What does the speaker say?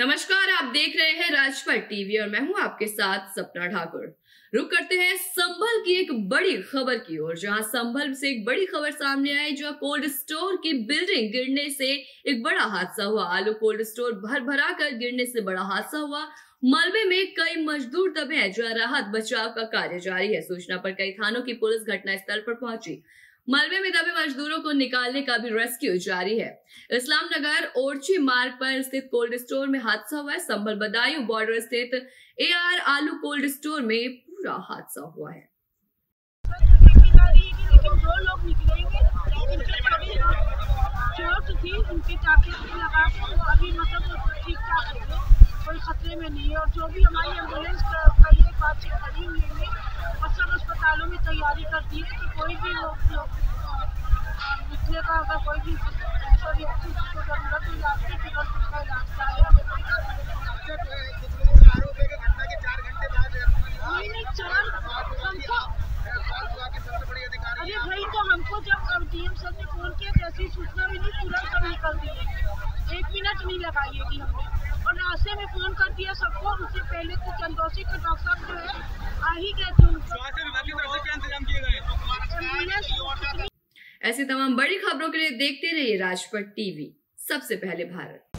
नमस्कार, आप देख रहे हैं राजपट टीवी और मैं हूं आपके साथ सपना ठाकुर। रुक करते हैं संभल की एक बड़ी खबर की ओर, जहां संभल से एक बड़ी खबर सामने आई, जहां कोल्ड स्टोर की बिल्डिंग गिरने से एक बड़ा हादसा हुआ। आलू कोल्ड स्टोर भर कर गिरने से बड़ा हादसा हुआ। मलबे में कई मजदूर दबे हैं, जहां राहत बचाव का कार्य जारी है। सूचना पर कई थानों की पुलिस घटनास्थल पर पहुंची। मलबे में दबे मजदूरों को निकालने का भी रेस्क्यू जारी है। इस्लाम नगर ओरछी मार्ग पर स्थित कोल्ड स्टोर में हादसा हुआ है। संभल बदायूं बॉर्डर स्थित AR आलू कोल्ड स्टोर में पूरा हादसा हुआ है। दो लोग निकलेंगे, चोट थी उनके टाके लगा के अभी मतलब ठीक ठाक है, कोई खतरे में नहीं है। और जो भी हमारी एम्बुलेंस का ये बात खड़ी हुई है और सब अस्पतालों में तैयारी कर दी है कि कोई भी निकले का अगर कोई भी व्यक्ति को जरूरत हो जाती है तुरंत उसका इलाज कराया। अरे भाई, तो हमको जब DM सर ने फोन किया जैसी सूचना मिली तुरंत हम निकल दिए, 1 मिनट नहीं लगाइएगी हमने। और रास्ते में फोन कर दिया सबको। उससे पहले तो चंदौसी के डॉक्टर साहब जो है आ ही गए थे, स्वास्थ्य विभाग की तरफ से क्या इंतजाम किए गए। ऐसी तमाम बड़ी खबरों के लिए देखते रहिए राजपट टीवी, सबसे पहले भारत।